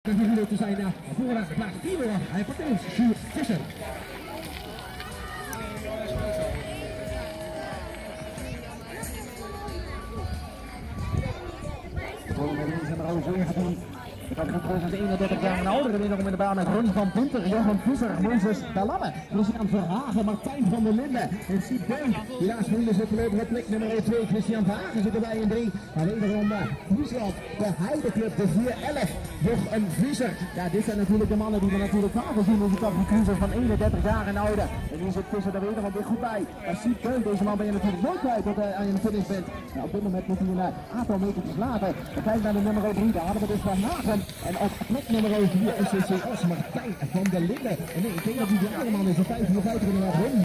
te zijn vooraan geplaatst. Hij pakt eens Sjoerd Visser. Ik had gekozen als 31 jaar en ouder inmiddels in de baan met Ronnie van Punter, Johan Visser, Mozes Dalamme, Christian Verhagen, Martijn van der Linden en Siep Beun. Helaas verliezen ze voorlopig op plek nummer 2. Christian Verhagen zit erbij in 3. Maar wederom Friesland, de Heideclub, de 411, nog een Visser. Ja, dit zijn natuurlijk de mannen die we natuurlijk vaker zien in de categorie van 31 jaar en ouder. En hier zit Visser er wederom weer goed bij. En Siep Beun, deze man ben je natuurlijk nooit kwijt tot je aan de finish bent. Nou, op dit moment moet hij een aantal metertjes later. We kijken naar de nummer 3, daar hadden we dus Verhagen. En op plek nummer 4 SCCS Martijn van der Linden. En nee, ik denk dat hij de andere man is, de 55 inderdaad.